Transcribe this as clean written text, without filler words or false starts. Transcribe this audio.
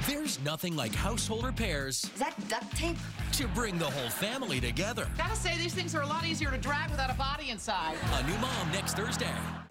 There's nothing like household repairs Is that duct tape? to bring the whole family together. Gotta say, these things are a lot easier to drag without a body inside. A new mom next Thursday.